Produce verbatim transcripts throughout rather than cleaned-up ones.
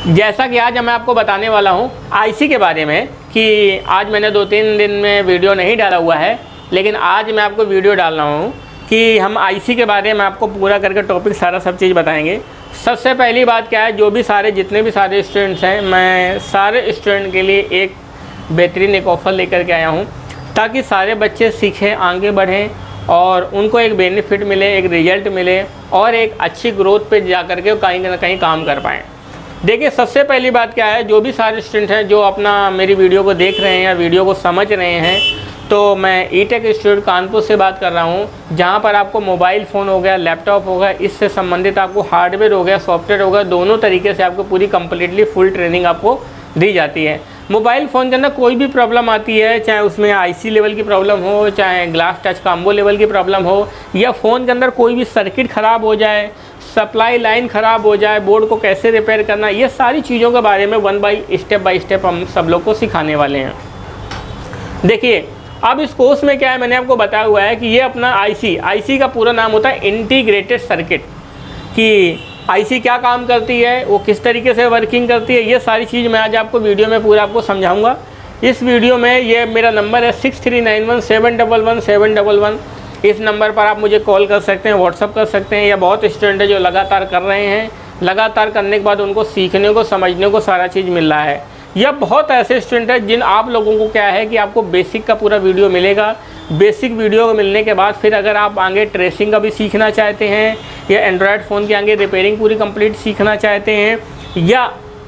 जैसा कि आज मैं आपको बताने वाला हूं आईसी के बारे में, कि आज मैंने दो तीन दिन में वीडियो नहीं डाला हुआ है, लेकिन आज मैं आपको वीडियो डाल रहा हूं कि हम आईसी के बारे में आपको पूरा करके टॉपिक सारा सब चीज़ बताएंगे। सबसे पहली बात क्या है, जो भी सारे जितने भी सारे स्टूडेंट्स हैं, मैं सारे स्टूडेंट के लिए एक बेहतरीन एक ऑफ़र लेकर के आया हूँ, ताकि सारे बच्चे सीखें, आगे बढ़ें और उनको एक बेनिफिट मिले, एक रिजल्ट मिले और एक अच्छी ग्रोथ पे जा कर के कहीं ना कहीं काम कर पाएँ। देखिए, सबसे पहली बात क्या है, जो भी सारे स्टूडेंट हैं जो अपना मेरी वीडियो को देख रहे हैं या वीडियो को समझ रहे हैं, तो मैं ई टेक इंस्टीट्यूट कानपुर से बात कर रहा हूं, जहां पर आपको मोबाइल फ़ोन हो गया, लैपटॉप हो गया, इससे संबंधित आपको हार्डवेयर हो गया, सॉफ्टवेयर हो गया, दोनों तरीके से आपको पूरी कंप्लीटली फुल ट्रेनिंग आपको दी जाती है। मोबाइल फ़ोन के अंदर कोई भी प्रॉब्लम आती है, चाहे उसमें आईसी लेवल की प्रॉब्लम हो, चाहे ग्लास टच कॉम्बो लेवल की प्रॉब्लम हो, या फ़ोन के अंदर कोई भी सर्किट ख़राब हो जाए, सप्लाई लाइन ख़राब हो जाए, बोर्ड को कैसे रिपेयर करना, ये सारी चीज़ों के बारे में one by step by step हम सब लोग को सिखाने वाले हैं। देखिए, अब इस कोर्स में क्या है, मैंने आपको बताया हुआ है कि ये अपना आईसी आईसी का पूरा नाम होता है इंटीग्रेटेड सर्किट, कि आईसी क्या काम करती है, वो किस तरीके से वर्किंग करती है, ये सारी चीज़ मैं आज आपको वीडियो में पूरा आपको समझाऊंगा। इस वीडियो में ये मेरा नंबर है six three nine one seven double one seven double one. इस नंबर पर आप मुझे कॉल कर सकते हैं, व्हाट्सअप कर सकते हैं, या बहुत स्टूडेंट है जो लगातार कर रहे हैं, लगातार करने के बाद उनको सीखने को, समझने को सारा चीज़ मिल रहा है। या बहुत ऐसे स्टूडेंट हैं जिन आप लोगों को क्या है कि आपको बेसिक का पूरा वीडियो मिलेगा। बेसिक वीडियो को मिलने के बाद फिर अगर आप आगे ट्रेसिंग का भी सीखना चाहते हैं, या एंड्रॉयड फ़ोन के आगे रिपेयरिंग पूरी कंप्लीट सीखना चाहते हैं, या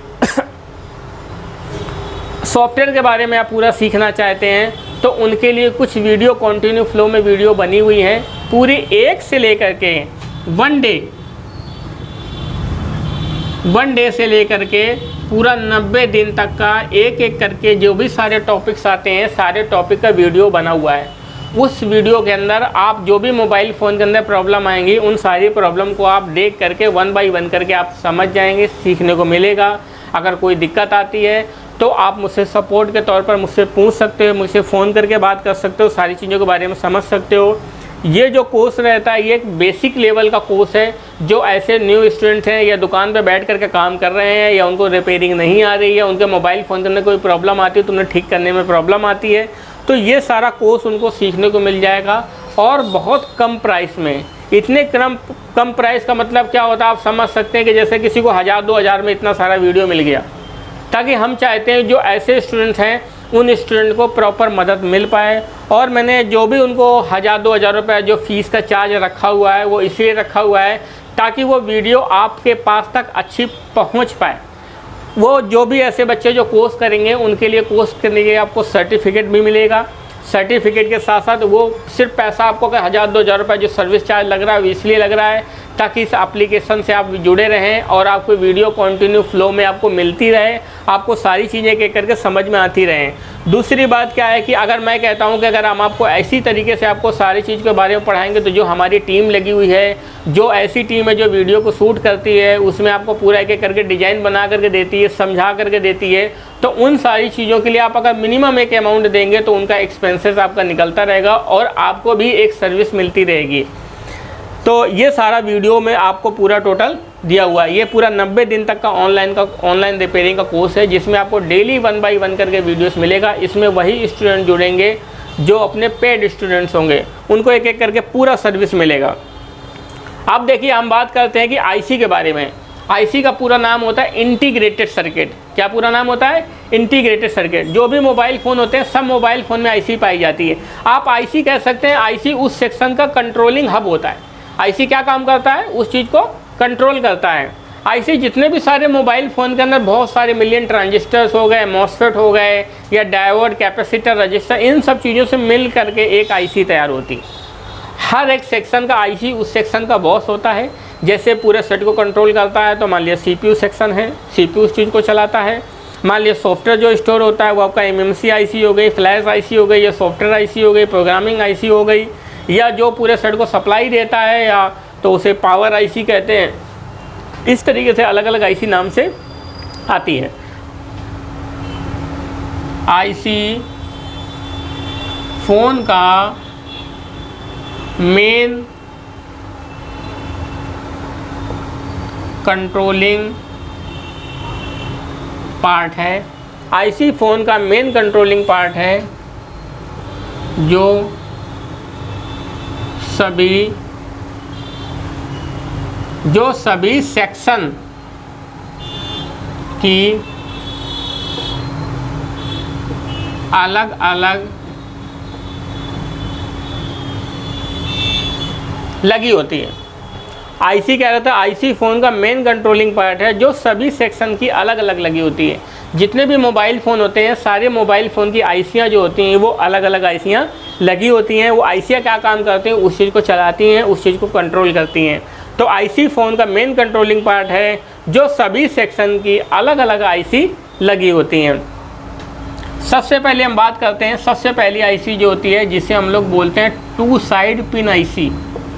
सॉफ्टवेयर के बारे में आप पूरा सीखना चाहते हैं, तो उनके लिए कुछ वीडियो कंटिन्यू फ्लो में वीडियो बनी हुई है, पूरी एक से लेकर के वन डे वन डे से लेकर के पूरा नब्बे दिन तक का एक एक करके जो भी सारे टॉपिक्स आते हैं, सारे टॉपिक का वीडियो बना हुआ है। उस वीडियो के अंदर आप जो भी मोबाइल फ़ोन के अंदर प्रॉब्लम आएंगी, उन सारी प्रॉब्लम को आप देख करके वन बाय वन करके आप समझ जाएंगे, सीखने को मिलेगा। अगर कोई दिक्कत आती है तो आप मुझसे सपोर्ट के तौर पर मुझसे पूछ सकते हो, मुझसे फ़ोन करके बात कर सकते हो, सारी चीज़ों के बारे में समझ सकते हो। ये जो कोर्स रहता है, ये एक बेसिक लेवल का कोर्स है, जो ऐसे न्यू स्टूडेंट्स हैं या दुकान पर बैठ करके काम कर रहे हैं, या उनको रिपेयरिंग नहीं आ रही है, उनके मोबाइल फ़ोन के अंदर कोई प्रॉब्लम आती है तो उन्हें ठीक करने में प्रॉब्लम आती है, तो ये सारा कोर्स उनको सीखने को मिल जाएगा और बहुत कम प्राइस में। इतने कम कम प्राइस का मतलब क्या होता है, आप समझ सकते हैं कि जैसे किसी को हज़ार दो हज़ार में इतना सारा वीडियो मिल गया, ताकि हम चाहते हैं जो ऐसे स्टूडेंट्स हैं उन स्टूडेंट को प्रॉपर मदद मिल पाए। और मैंने जो भी उनको हज़ार दो हज़ार रुपये जो फ़ीस का चार्ज रखा हुआ है, वो इसलिए रखा हुआ है ताकि वो वीडियो आपके पास तक अच्छी पहुंच पाए। वो जो भी ऐसे बच्चे जो कोर्स करेंगे, उनके लिए कोर्स करने के लिए आपको सर्टिफिकेट भी मिलेगा। सर्टिफिकेट के साथ साथ वो सिर्फ पैसा आपको अगर हज़ार दो हज़ार रुपये जो सर्विस चार्ज लग रहा है, वो इसलिए लग रहा है ताकि इस एप्लीकेशन से आप जुड़े रहें और आपको वीडियो कंटिन्यू फ्लो में आपको मिलती रहे, आपको सारी चीज़ें एक एक करके समझ में आती रहें। दूसरी बात क्या है कि अगर मैं कहता हूं कि अगर हम आपको ऐसी तरीके से आपको सारी चीज़ के बारे में पढ़ाएंगे, तो जो हमारी टीम लगी हुई है, जो ऐसी टीम है जो वीडियो को शूट करती है, उसमें आपको पूरा एक एक करके डिज़ाइन बना करके देती है, समझा करके देती है, तो उन सारी चीज़ों के लिए आप अगर मिनिमम एक अमाउंट देंगे तो उनका एक्सपेंसेस आपका निकलता रहेगा और आपको भी एक सर्विस मिलती रहेगी। तो ये सारा वीडियो में आपको पूरा टोटल दिया हुआ है। ये पूरा नब्बे दिन तक का ऑनलाइन का ऑनलाइन रिपेयरिंग का कोर्स है, जिसमें आपको डेली वन बाय वन करके वीडियोस मिलेगा। इसमें वही स्टूडेंट जुड़ेंगे जो अपने पेड स्टूडेंट्स होंगे, उनको एक एक करके पूरा सर्विस मिलेगा। अब देखिए, हम बात करते हैं कि आईसी के बारे में। आईसी का पूरा नाम होता है इंटीग्रेटेड सर्किट। क्या पूरा नाम होता है? Integrated circuit. जो भी मोबाइल फ़ोन होते हैं, सब मोबाइल फ़ोन में आईसी पाई जाती है। आप आईसी कह सकते हैं, आईसी उस सेक्शन का कंट्रोलिंग हब होता है। आईसी क्या काम करता है? उस चीज़ को कंट्रोल करता है। आईसी जितने भी सारे मोबाइल फ़ोन के अंदर बहुत सारे मिलियन ट्रांजिस्टर्स हो गए, मॉसफेट हो गए, या डायोड, कैपेसिटर, रजिस्टर, इन सब चीज़ों से मिल करके एक आईसी तैयार होती है। हर एक सेक्शन का आईसी उस सेक्शन का बॉस होता है। जैसे पूरे सेट को कंट्रोल करता है, तो मान लिया सीपीयू सेक्शन है, सीपीयू उस चीज़ को चलाता है। मान लिया सॉफ्टवेयर जो स्टोर होता है वो आपका एमएमसी आईसी हो गई, फ्लैश आईसी हो गई, या सॉफ्टवेयर आईसी हो गई, प्रोग्रामिंग आईसी हो गई, या जो पूरे सेट को सप्लाई देता है, या तो उसे पावर आईसी कहते हैं। इस तरीके से अलग अलग आईसी नाम से आती है। आईसी फ़ोन का मेन कंट्रोलिंग पार्ट है, आईसी फ़ोन का मेन कंट्रोलिंग पार्ट है, जो सभी जो सभी सेक्शन की अलग अलग लगी होती है। आईसी क्या रहता है, आईसी फ़ोन का मेन कंट्रोलिंग पार्ट है जो सभी सेक्शन की अलग अलग लगी होती है। जितने भी मोबाइल फ़ोन होते हैं, सारे मोबाइल फ़ोन की आईसियाँ जो होती हैं वो अलग अलग आईसियाँ लगी होती हैं। वो आईसियाँ क्या काम करती हैं, उस चीज़ को चलाती हैं, उस चीज़ को कंट्रोल करती हैं। तो आईसी फ़ोन का मेन कंट्रोलिंग पार्ट है जो सभी सेक्शन की अलग अलग आईसी लगी होती हैं। सबसे पहले हम बात करते हैं, सबसे पहली आईसी जो होती है जिसे हम लोग बोलते हैं टू साइड पिन आईसी।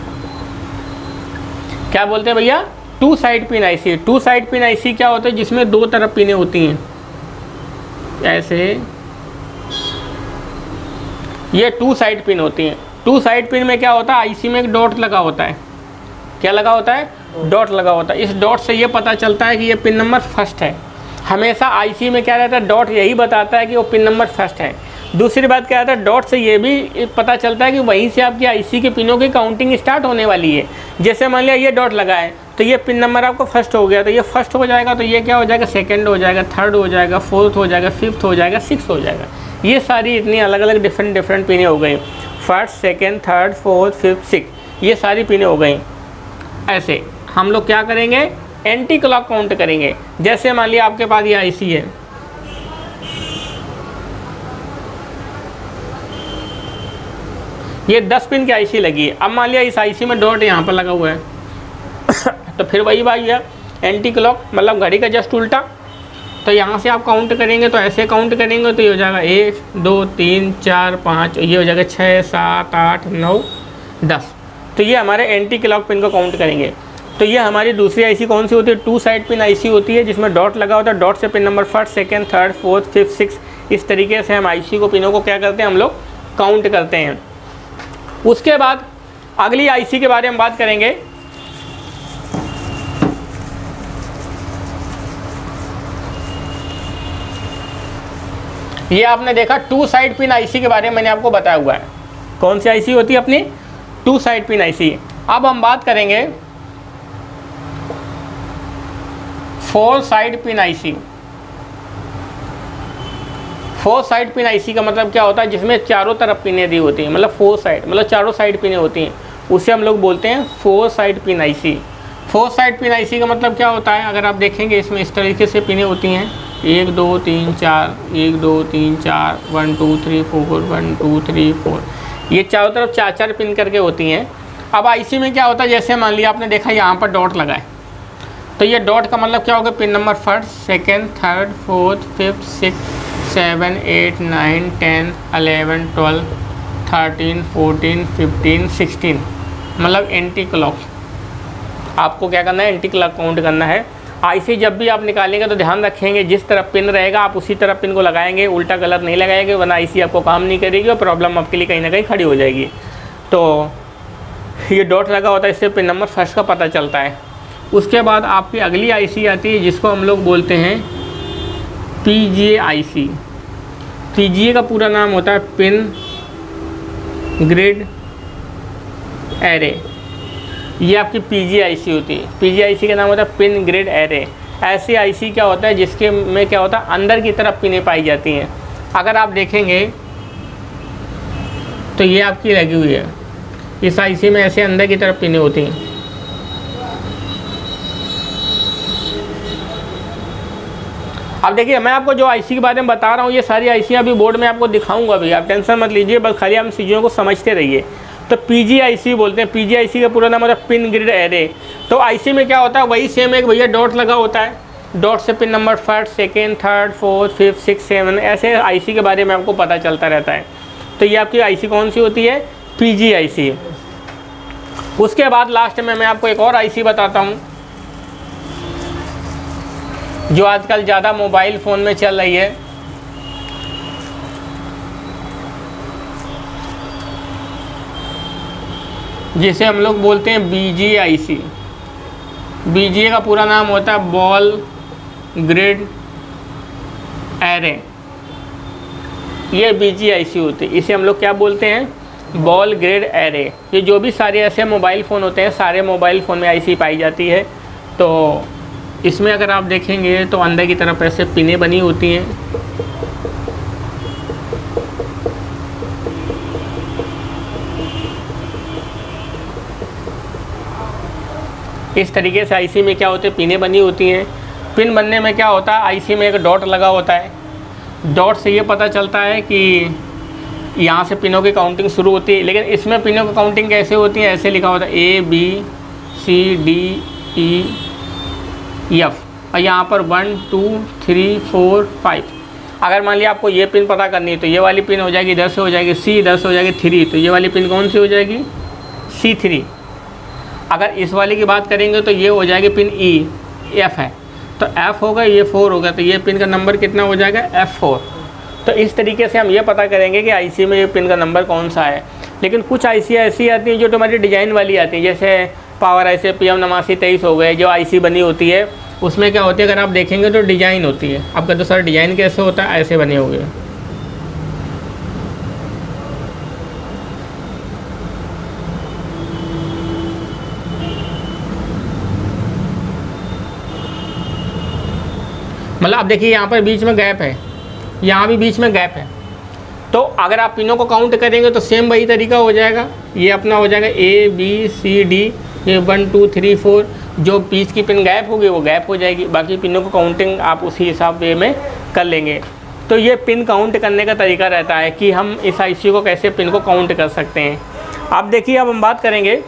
क्या बोलते हैं भैया, two side pin IC. Two side pin IC क्या होता है, जिसमें दो तरफ पिनें होती हैं, ऐसे ये टू साइड पिन होती हैं। टू साइड पिन में क्या होता है, आईसी में एक डॉट लगा होता है। क्या लगा होता है, डॉट लगा होता है। इस डॉट से ये पता चलता है कि ये पिन नंबर फर्स्ट है। हमेशा आईसी में क्या रहता है, डॉट यही बताता है कि वो पिन नंबर फर्स्ट है। दूसरी बात क्या रहता है, डॉट से ये भी पता चलता है कि वहीं से आपकी आईसी के पिनों की काउंटिंग स्टार्ट होने वाली है। जैसे मान लिया ये डॉट लगा है तो ये पिन नंबर आपको फर्स्ट हो गया, तो ये फर्स्ट हो जाएगा, तो ये क्या हो जाएगा, सेकंड हो जाएगा, थर्ड हो जाएगा, फोर्थ हो जाएगा, फिफ्थ हो जाएगा, सिक्स हो जाएगा। ये सारी इतनी अलग अलग डिफरेंट डिफरेंट पिनें हो गई। First, second, third, fourth, fifth, six, ये सारी पिनें हो गई। ऐसे हम लोग क्या करेंगे, एंटी क्लॉक काउंट करेंगे। जैसे मान लिया आपके पास ये आईसी है, ये दस पिन की आईसी लगी है। अब मान लिया इस आईसी में डॉट यहाँ पर लगा हुआ है तो फिर वही बात है, एंटी क्लॉक मतलब घड़ी का जस्ट उल्टा। तो यहाँ से आप काउंट करेंगे तो ऐसे काउंट करेंगे तो ये हो जाएगा एक दो तीन चार पाँच, ये हो जाएगा छः सात आठ नौ दस। तो ये हमारे एंटी क्लॉक पिन को काउंट करेंगे। तो ये हमारी दूसरी आईसी कौन सी होती है, टू साइड पिन आईसी होती है, जिसमें डॉट लगा होता है। डॉट से pin number first, second, third, fourth, fifth, six, इस तरीके से हम आईसी को पिनों को क्या करते हैं, हम लोग काउंट करते हैं। उसके बाद अगली आईसी के बारे में बात करेंगे। ये आपने देखा टू साइड पिन आईसी के बारे में मैंने आपको बताया हुआ है। कौन सी आईसी होती है अपनी, टू साइड पिन आईसी। अब हम बात करेंगे four side pin IC. Four side pin IC का मतलब क्या होता है, जिसमें चारों तरफ पिनें दी होती हैं, मतलब फोर साइड मतलब चारों साइड पिनें होती हैं, उसे हम लोग बोलते हैं four side pin IC. Four side pin IC का मतलब क्या होता है, अगर आप देखेंगे इसमें इस तरीके से पिनें होती हैं, एक दो तीन चार, एक दो तीन चार, one two three four, one two three four, ये चारों तरफ चार चार पिन करके होती हैं। अब आईसी में क्या होता है, जैसे मान लिया आपने देखा यहाँ पर डॉट लगा है, तो ये डॉट का मतलब क्या होगा, pin number first, second, third, fourth, fifth, six, seven, eight, nine, ten, eleven, twelve, thirteen, fourteen, fifteen, sixteen, मतलब एंटी क्लॉक। आपको क्या करना है, एंटी क्लॉक काउंट करना है। आईसी जब भी आप निकालेंगे तो ध्यान रखेंगे जिस तरफ पिन रहेगा आप उसी तरफ पिन को लगाएंगे, उल्टा गलत नहीं लगाएंगे, वरना आईसी आपको काम नहीं करेगी और प्रॉब्लम आपके लिए कहीं ना कहीं खड़ी हो जाएगी। तो ये डॉट लगा होता है, इससे पिन नंबर फर्स्ट का पता चलता है। उसके बाद आपकी अगली आईसी आती है जिसको हम लोग बोलते हैं पीजीए आईसी। पीजीए का पूरा नाम होता है पिन ग्रिड एरे। ये आपकी पीजी आईसी होती है। पीजी आईसी का नाम होता है पिन ग्रिड एरे। ऐसी आईसी क्या होता है जिसके में क्या होता है, अंदर की तरफ पिनें पाई जाती हैं। अगर आप देखेंगे तो ये आपकी लगी हुई है, इस आईसी में ऐसे अंदर की तरफ पिनें होती हैं। अब देखिए मैं आपको जो आईसी के बारे में बता रहा हूँ, ये सारी आईसी अभी बोर्ड में आपको दिखाऊंगा भी, आप टेंशन मत लीजिए, बस खाली हम चीज़ों को समझते रहिए। तो पीजी आईसी बोलते हैं। पीजी आईसी का पूरा नाम होता है पिन ग्रिड एरे। तो आईसी में क्या होता है, वही सेम एक भैया डॉट लगा होता है, डॉट से pin number first, second, third, fourth, fifth, six, seven, ऐसे आईसी के बारे में आपको पता चलता रहता है। तो ये आपकी आईसी कौन सी होती है, पीजी आईसी। उसके बाद लास्ट में मैं आपको एक और आईसी बताता हूँ जो आजकल ज़्यादा मोबाइल फ़ोन में चल रही है। जिसे हम लोग बोलते हैं बीजीए आईसी। बीजीए का पूरा नाम होता है बॉल ग्रिड एरे, ये बीजी आईसी होती है, इसे हम लोग क्या बोलते हैं, बॉल ग्रेड एरे। ये जो भी सारे ऐसे मोबाइल फ़ोन होते हैं, सारे मोबाइल फ़ोन में आईसी पाई जाती है। तो इसमें अगर आप देखेंगे तो अंदर की तरफ ऐसे पिनें बनी होती हैं, इस तरीके से आईसी में क्या होते हैं, पिनें बनी होती हैं। पिन बनने में क्या होता है, आईसी में एक डॉट लगा होता है, डॉट से ये पता चलता है कि यहाँ से पिनों की काउंटिंग शुरू होती है। लेकिन इसमें पिनों की काउंटिंग कैसे होती है, ऐसे लिखा होता है A B C D E F, और यहाँ पर one two three four five. अगर मान लिया आपको ये पिन पता करनी है तो ये वाली पिन हो जाएगी, इधर से हो जाएगी सी, इधर से हो जाएगी थ्री, तो ये वाली पिन कौन सी हो जाएगी, सी थ्री। अगर इस वाली की बात करेंगे तो ये हो जाएगी पिन ई, एफ है, तो एफ़ होगा, ये फोर होगा, तो ये पिन का नंबर कितना हो जाएगा, एफ़ फोर। तो इस तरीके से हम ये पता करेंगे कि आईसी में ये पिन का नंबर कौन सा है। लेकिन कुछ आईसी ऐसी आती हैं जो तुम्हारी डिज़ाइन वाली आती हैं, जैसे पावर ऐसे पी एम नवासी तेईस हो गए, जो आईसी बनी होती है उसमें क्या होती है, अगर आप देखेंगे तो डिज़ाइन होती है। आपका तो सर डिज़ाइन कैसे होता है, ऐसे बने हुए, मतलब अब देखिए यहाँ पर बीच में गैप है, यहाँ भी बीच में गैप है। तो अगर आप पिनों को काउंट करेंगे तो सेम वही तरीका हो जाएगा, ये अपना हो जाएगा ए बी सी डी, ये वन टू थ्री फोर, जो बीच की पिन गैप होगी वो गैप हो जाएगी, बाकी पिनों को काउंटिंग आप उसी हिसाब वे में कर लेंगे। तो ये पिन काउंट करने का तरीका रहता है कि हम इस आईसी को कैसे पिन को काउंट कर सकते हैं। अब देखिए, अब हम बात करेंगे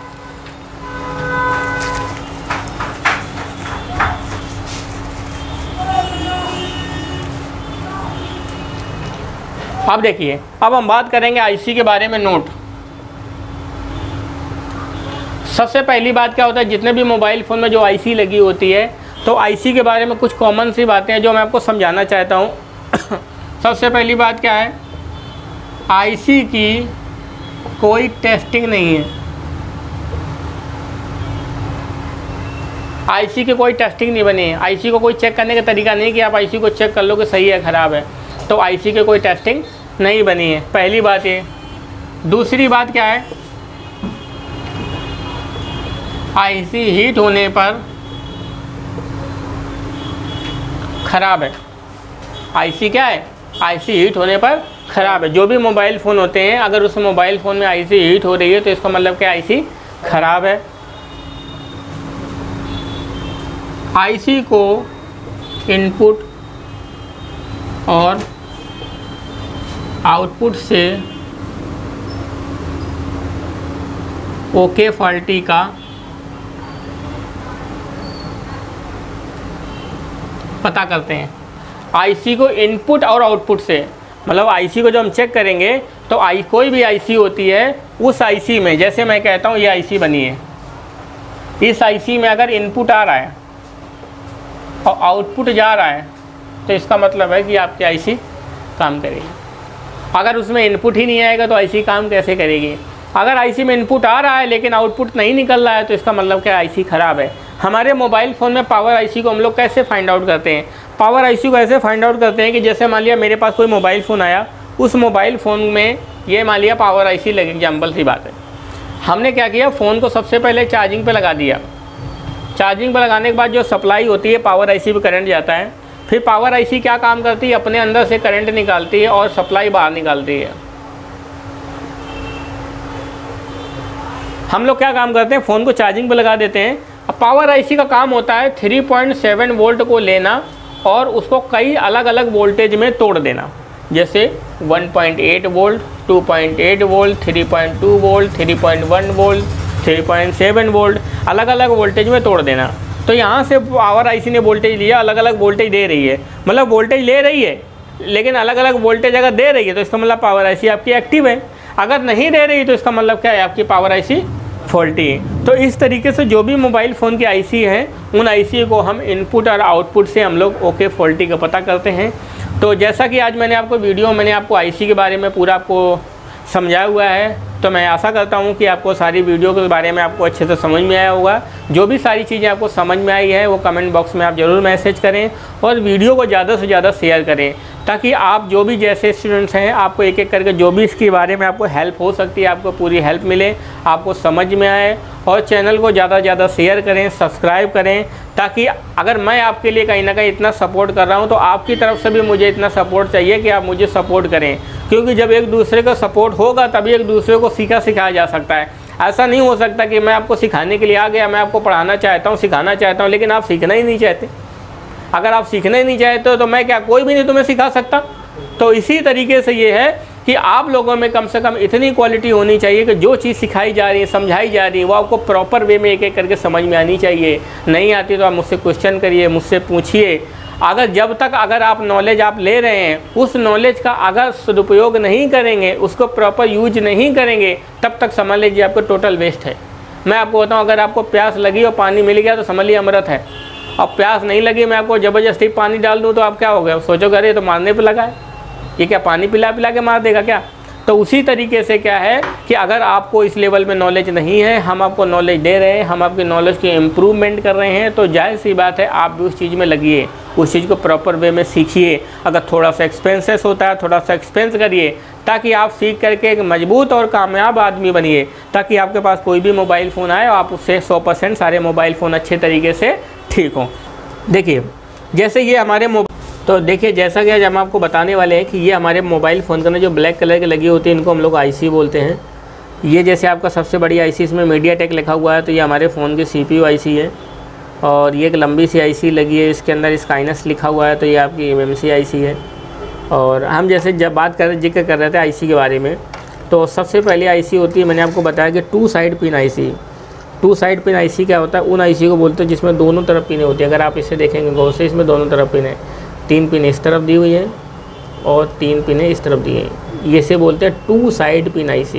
अब देखिए अब हम बात करेंगे आईसी के बारे में। नोट, सबसे पहली बात क्या होता है, जितने भी मोबाइल फ़ोन में जो आईसी लगी होती है, तो आईसी के बारे में कुछ कॉमन सी बातें हैं जो मैं आपको समझाना चाहता हूँ। सबसे पहली बात क्या है, आईसी की कोई टेस्टिंग नहीं है, आईसी की कोई टेस्टिंग नहीं बनी है। आईसी को कोई चेक करने का तरीका नहीं कि आप आईसी को चेक कर लो कि सही है ख़राब है, तो आईसी की कोई टेस्टिंग नहीं बनी है, पहली बात ये। दूसरी बात क्या है, आईसी हीट होने पर ख़राब है। आईसी क्या है, आईसी हीट होने पर ख़राब है। जो भी मोबाइल फ़ोन होते हैं, अगर उस मोबाइल फ़ोन में आईसी हीट हो रही है तो इसका मतलब क्या, आईसी ख़राब है। आईसी को इनपुट और आउटपुट से ओके फॉल्टी का पता करते हैं। आईसी को इनपुट और आउटपुट से, मतलब आईसी को जो हम चेक करेंगे तो आई कोई भी आईसी होती है, उस आईसी में, जैसे मैं कहता हूँ ये आईसी बनी है, इस आईसी में अगर इनपुट आ रहा है और आउटपुट जा रहा है तो इसका मतलब है कि आपकी आईसी काम करेगी। अगर उसमें इनपुट ही नहीं आएगा तो आईसी काम कैसे करेगी। अगर आईसी में इनपुट आ रहा है लेकिन आउटपुट नहीं निकल रहा है तो इसका मतलब क्या, आईसी ख़राब है। हमारे मोबाइल फ़ोन में पावर आईसी को हम लोग कैसे फाइंड आउट करते हैं, पावर आईसी को ऐसे फाइंड आउट करते हैं कि जैसे मान लिया मेरे पास कोई मोबाइल फ़ोन आया, उस मोबाइल फ़ोन में ये मान लिया पावर आईसी लगे, एग्जाम्पल सी बात है। हमने क्या किया, फ़ोन को सबसे पहले चार्जिंग पे लगा दिया। चार्जिंग पे लगाने के बाद जो सप्लाई होती है पावर आईसी पे करंट जाता है। फिर पावर आईसी क्या काम करती है, अपने अंदर से करंट निकालती है और सप्लाई बाहर निकालती है। हम लोग क्या काम करते हैं, फ़ोन को चार्जिंग पे लगा देते हैं। अब पावर आईसी का काम होता है थ्री पॉइंट सेवन वोल्ट को लेना और उसको कई अलग अलग वोल्टेज में तोड़ देना, जैसे one point eight volt, two point eight volt, three point two volt, three point one volt, three point seven volt, अलग अलग वोल्टेज में तोड़ देना। तो यहाँ से पावर आईसी ने वोल्टेज लिया, अलग अलग वोल्टेज दे रही है, मतलब वोल्टेज ले रही है लेकिन अलग अलग वोल्टेज अगर दे रही है तो इसका मतलब पावर आईसी आपकी एक्टिव है। अगर नहीं दे रही तो इसका मतलब क्या है, आपकी पावर आईसी फॉल्टी है। तो इस तरीके से जो भी मोबाइल फ़ोन की आईसी है, उन आईसी को हम इनपुट और आउटपुट से हम लोग ओके फॉल्टी का पता करते हैं। तो जैसा कि आज मैंने आपको वीडियो मैंने आपको आईसी के बारे में पूरा आपको समझाया हुआ है। तो मैं आशा करता हूँ कि आपको सारी वीडियो के बारे में आपको अच्छे से समझ में आया होगा। जो भी सारी चीज़ें आपको समझ में आई है वो कमेंट बॉक्स में आप ज़रूर मैसेज करें और वीडियो को ज़्यादा से ज़्यादा शेयर करें, ताकि आप जो भी जैसे स्टूडेंट्स हैं आपको एक एक करके जो भी इसके बारे में आपको हेल्प हो सकती है, आपको पूरी हेल्प मिले, आपको समझ में आए। और चैनल को ज़्यादा से ज़्यादा शेयर करें, सब्सक्राइब करें, ताकि अगर मैं आपके लिए कहीं ना कहीं इतना सपोर्ट कर रहा हूँ तो आपकी तरफ से भी मुझे इतना सपोर्ट चाहिए कि आप मुझे सपोर्ट करें, क्योंकि जब एक दूसरे का सपोर्ट होगा तभी एक दूसरे को सीखा सिखाया जा सकता है। ऐसा नहीं हो सकता कि मैं आपको सिखाने के लिए आ गया, मैं आपको पढ़ाना चाहता हूँ, सिखाना चाहता हूँ, लेकिन आप सीखना ही नहीं चाहते। अगर आप सीखना ही नहीं चाहते तो मैं क्या, कोई भी नहीं तुम्हें सिखा सकता। तो इसी तरीके से ये है कि आप लोगों में कम से कम इतनी क्वालिटी होनी चाहिए कि जो चीज़ सिखाई जा रही है, समझाई जा रही है, वो आपको प्रॉपर वे में एक एक करके समझ में आनी चाहिए। नहीं आती तो आप मुझसे क्वेश्चन करिए, मुझसे पूछिए। अगर जब तक अगर आप नॉलेज आप ले रहे हैं, उस नॉलेज का अगर सदुपयोग नहीं करेंगे, उसको प्रॉपर यूज नहीं करेंगे, तब तक समझ लीजिए आपको टोटल वेस्ट है। मैं आपको बताऊँ, अगर आपको प्यास लगी और पानी मिल गया तो समझ लीजिए अमृत है। अब प्यास नहीं लगी, मैं आपको ज़बरदस्ती पानी डाल दूँ तो आप क्या हो गया, सोचोगे अरे तो मारने पर लगा है, ये क्या पानी पिला पिला के मार देगा क्या। तो उसी तरीके से क्या है कि अगर आपको इस लेवल में नॉलेज नहीं है, हम आपको नॉलेज दे रहे हैं, हम आपकी नॉलेज की इम्प्रूवमेंट कर रहे हैं, तो जाहिर सी बात है आप भी उस चीज़ में लगिए, उस चीज़ को प्रॉपर वे में सीखिए। अगर थोड़ा सा एक्सपेंसेस होता है, थोड़ा सा एक्सपेंस करिए, ताकि आप सीख करके एक मजबूत और कामयाब आदमी बनिए, ताकि आपके पास कोई भी मोबाइल फ़ोन आए और आप उससे सौ परसेंट सारे मोबाइल फ़ोन अच्छे तरीके से ठीक हों। देखिए जैसे ये हमारे मोबाइल तो देखिए जैसा कि आज हम आपको बताने वाले हैं कि ये हमारे मोबाइल फ़ोन के अंदर जो ब्लैक कलर की लगी होती है, इनको हम लोग आईसी बोलते हैं। ये जैसे आपका सबसे बड़ी आईसी, इसमें मीडियाटेक लिखा हुआ है, तो ये हमारे फ़ोन की सीपीयू आईसी है। और ये एक लंबी सी आईसी लगी है, इसके अंदर स्काइनस लिखा हुआ है, तो ये आपकी एमएमसी आईसी है। और हम जैसे जब बात कर जिक्र कर रहे थे आईसी के बारे में, तो सबसे पहले आईसी होती है, मैंने आपको बताया कि two side pin IC. Two side pin IC क्या होता है, उन आईसी को बोलते हैं जिसमें दोनों तरफ पिनें होती है। अगर आप इसे देखेंगे गौर से, इसमें दोनों तरफ पिन है, तीन पिन इस तरफ दी हुई है और तीन पिनें इस तरफ दी हैं। ये से बोलते हैं टू साइड पिन आईसी।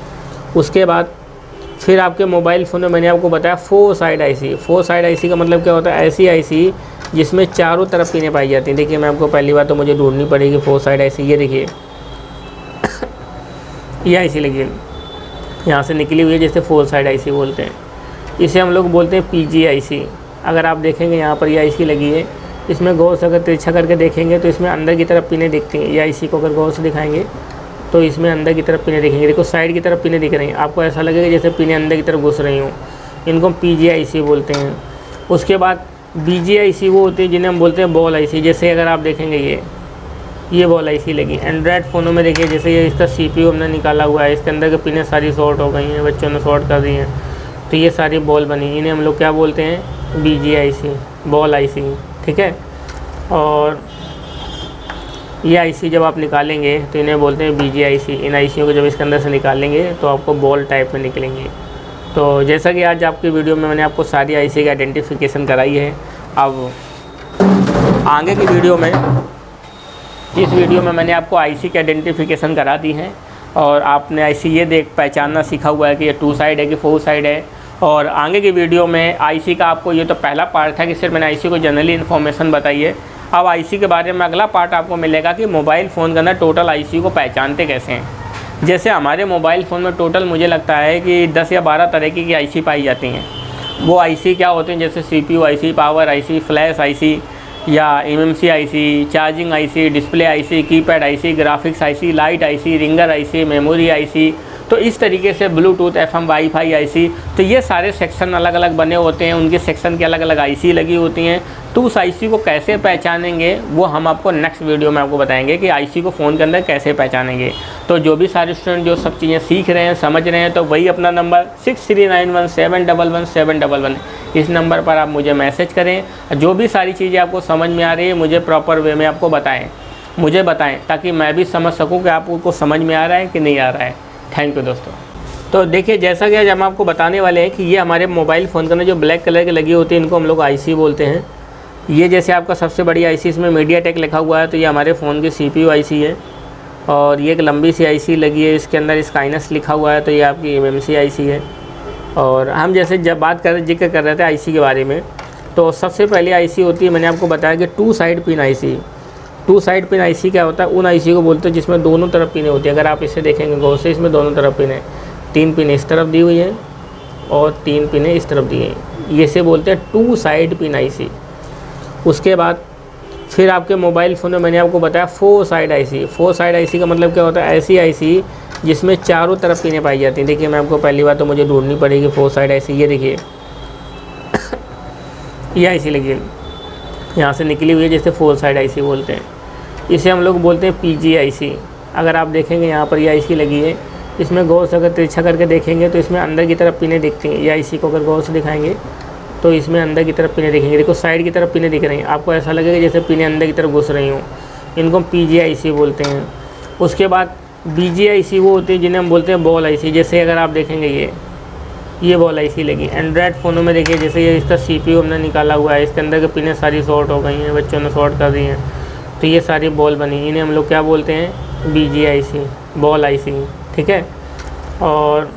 उसके बाद फिर आपके मोबाइल फ़ोन में मैंने आपको बताया four side IC. Four side IC का मतलब क्या होता है, ऐसी आईसी जिसमें चारों तरफ पिनें पाई जाती हैं। देखिए मैं आपको पहली बात तो मुझे ढूंढनी पड़ेगी फोर साइड आईसी। ये देखिए ये आईसी लगी है, यहाँ से निकली हुई है, जैसे फोर साइड आईसी बोलते हैं। इसे हम लोग बोलते हैं पीजी आईसी। अगर आप देखेंगे यहाँ पर ये आईसी लगी है, इसमें गौर से अगर तिरछा करके देखेंगे तो इसमें अंदर की तरफ पिनें दिखती हैं। ये आईसी को अगर गौर से दिखाएंगे तो इसमें अंदर की तरफ पिनें दिखेंगे। देखो साइड की तरफ पिनें दिख रही हैं, आपको ऐसा लगेगा जैसे पिनें अंदर की तरफ घुस रही हों। इनको पीजी आईसी बोलते हैं। उसके बाद बीजी आईसी वो होती है जिन्हें हम बोलते हैं बॉल आईसी। जैसे अगर आप देखेंगे ये ये बॉल आईसी लगी एंड्रॉयड फ़ोनों में। देखिए जैसे ये इसका सीपीयू हमने निकाला हुआ है, इसके अंदर की पिनें सारी शॉर्ट हो गई हैं, बच्चों ने शॉर्ट कर दी हैं, तो ये सारी बॉल बनी। इन्हें हम लोग क्या बोलते हैं, बीजी आईसी, बॉल आईसी, ठीक है। और ये आईसी जब आप निकालेंगे तो इन्हें बोलते हैं बीजी आईसी। इन आईसीयों को जब इसके अंदर से निकालेंगे तो आपको बॉल टाइप में निकलेंगे। तो जैसा कि आज आपकी वीडियो में मैंने आपको सारी आईसी की आइडेंटिफिकेशन कराई है, अब आगे की वीडियो में, इस वीडियो में मैंने आपको आईसी की आइडेंटिफिकेशन करा दी है और आपने आईसी ये देख पहचानना सीखा हुआ है कि ये टू साइड है कि फोर साइड है। और आगे की वीडियो में आईसी का आपको, ये तो पहला पार्ट था कि सिर्फ मैंने आईसी को जनरली इन्फॉर्मेशन बताई है। अब आईसी के बारे में अगला पार्ट आपको मिलेगा कि मोबाइल फ़ोन के अंदर टोटल आईसी को पहचानते कैसे हैं। जैसे हमारे मोबाइल फ़ोन में टोटल मुझे लगता है कि दस या बारह तरह की आईसी पाई जाती हैं। वो आईसी क्या होते हैं, जैसे CPU IC, power IC, flash IC या MMC IC, charging IC, display IC, keypad IC, graphics IC, light IC, ringer IC, memory IC. तो इस तरीके से ब्लूटूथ, एफएम, वाईफाई आईसी, तो ये सारे सेक्शन अलग अलग बने होते हैं, उनके सेक्शन की अलग अलग आईसी लगी होती हैं। तो उस आईसी को कैसे पहचानेंगे वो हम आपको नेक्स्ट वीडियो में आपको बताएंगे कि आईसी को फ़ोन के अंदर कैसे पहचानेंगे। तो जो भी सारे स्टूडेंट जो सब चीज़ें सीख रहे हैं, समझ रहे हैं, तो वही अपना number six three nine one seven double one seven double one इस नंबर पर आप मुझे मैसेज करें। जो भी सारी चीज़ें आपको समझ में आ रही है मुझे प्रॉपर वे में आपको बताएँ, मुझे बताएँ, ताकि मैं भी समझ सकूँ कि आपको समझ में आ रहा है कि नहीं आ रहा है। थैंक यू दोस्तों। तो देखिए जैसा कि आज हम आपको बताने वाले हैं कि ये हमारे मोबाइल फ़ोन के अंदर जो ब्लैक कलर की लगी होती है, इनको हम लोग आईसी बोलते हैं। ये जैसे आपका सबसे बड़ी आईसी, इसमें मीडियाटेक लिखा हुआ है, तो ये हमारे फ़ोन की सीपीयू आईसी है। और ये एक लंबी सी आईसी लगी है, इसके अंदर स्काइनस लिखा हुआ है, तो ये आपकी एमएमसी आईसी है। और हम जैसे जब बात कर जिक्र कर रहे थे आईसी के बारे में, तो सबसे पहले आईसी होती है, मैंने आपको बताया कि two side pin IC. Two side pin IC क्या होता है, उन आईसी को बोलते हैं जिसमें दोनों तरफ पिनें होती है। अगर आप इसे देखेंगे गौर से, इसमें दोनों तरफ पिनें, तीन पिनें इस तरफ दी हुई है और तीन पिनें इस तरफ दी हैं, ये से बोलते हैं टू साइड पिन आईसी। उसके बाद फिर आपके मोबाइल फ़ोन में मैंने आपको बताया four side IC. Four side IC का मतलब क्या होता है, ऐसी आईसी जिसमें चारों तरफ पिनें पाई जाती हैं। देखिए मैं आपको पहली बात तो मुझे ढूंढनी पड़ेगी फोर साइड आईसी। ये देखिए ये आईसी लगी है, यहाँ से निकली हुई है, जैसे फोर साइड आईसी बोलते हैं। इसे हम लोग बोलते हैं पीजी आईसी। अगर आप देखेंगे यहाँ पर ये आईसी लगी है, इसमें गौर से अगर तिरछा करके देखेंगे तो इसमें अंदर की तरफ पिनें दिखती हैं। ये आईसी को अगर गौर से दिखाएंगे तो इसमें अंदर की तरफ पिनें दिखेंगे। देखो साइड की तरफ पिनें दिख रही हैं, आपको ऐसा लगेगा जैसे पिनें अंदर की तरफ घुस रही हों। इनको पीजी आईसी बोलते हैं। उसके बाद बीजी आईसी वो होती है जिन्हें हम बोलते हैं बॉल आईसी। जैसे अगर आप देखेंगे ये ये बॉल आईसी लगी एंड्रॉयड फ़ोनों में। देखिए जैसे ये इसका सीपीयू हमने निकाला हुआ है, इसके अंदर की पिनें सारी शॉर्ट हो गई हैं, बच्चों ने शॉर्ट कर दी हैं, तो ये सारी बॉल बनी। इन्हें हम लोग क्या बोलते हैं, बीजी आईसी, बॉल आईसी, ठीक है। और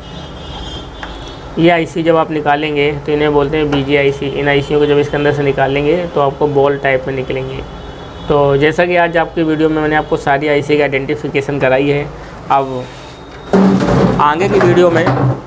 ये आईसी जब आप निकालेंगे तो इन्हें बोलते हैं बीजी आईसी। इन आईसीयों को जब इसके अंदर से निकालेंगे तो आपको बॉल टाइप में निकलेंगे। तो जैसा कि आज आपकी वीडियो में मैंने आपको सारी आईसी की आइडेंटिफिकेशन कराई है, अब आगे की वीडियो में,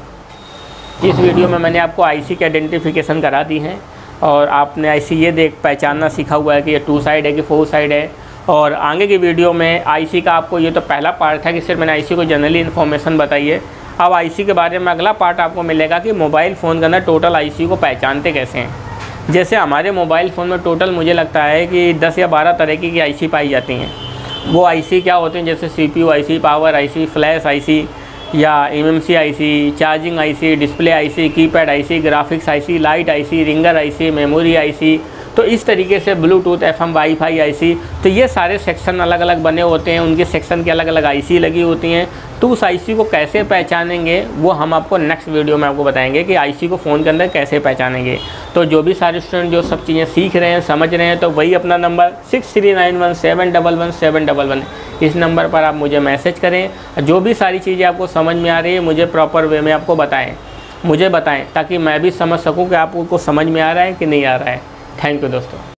इस वीडियो में मैंने आपको आईसी की आइडेंटिफिकेशन करा दी है और आपने आईसी ये देख पहचानना सीखा हुआ है कि ये टू साइड है कि फोर साइड है। और आगे की वीडियो में आईसी का आपको, ये तो पहला पार्ट है कि सिर्फ मैंने आईसी को जनरली इन्फॉर्मेशन बताई है। अब आईसी के बारे में अगला पार्ट आपको मिलेगा कि मोबाइल फ़ोन के अंदर टोटल आईसी को पहचानते कैसे हैं। जैसे हमारे मोबाइल फ़ोन में टोटल मुझे लगता है कि दस या बारह तरह की आईसी पाई जाती हैं। वो आईसी क्या होते हैं, जैसे CPU IC, power IC, flash IC या MMC IC, charging IC, display IC, keypad IC, graphics IC, light IC, ringer IC, memory IC, तो इस तरीके से ब्लूटूथ, एफएम, वाईफाई आईसी, तो ये सारे सेक्शन अलग अलग बने होते हैं, उनके सेक्शन की अलग अलग आईसी लगी होती हैं। तो उस आईसी को कैसे पहचानेंगे वो हम आपको नेक्स्ट वीडियो में आपको बताएंगे कि आईसी को फ़ोन के अंदर कैसे पहचानेंगे। तो जो भी सारे स्टूडेंट जो सब चीज़ें सीख रहे हैं, समझ रहे हैं, तो वही अपना number six three nine one seven double one seven double one इस नंबर पर आप मुझे मैसेज करें। जो भी सारी चीज़ें आपको समझ में आ रही है मुझे प्रॉपर वे में आपको बताएँ, मुझे बताएँ, ताकि मैं भी समझ सकूँ कि आपको समझ में आ रहा है कि नहीं आ रहा है। थैंक यू दोस्तों।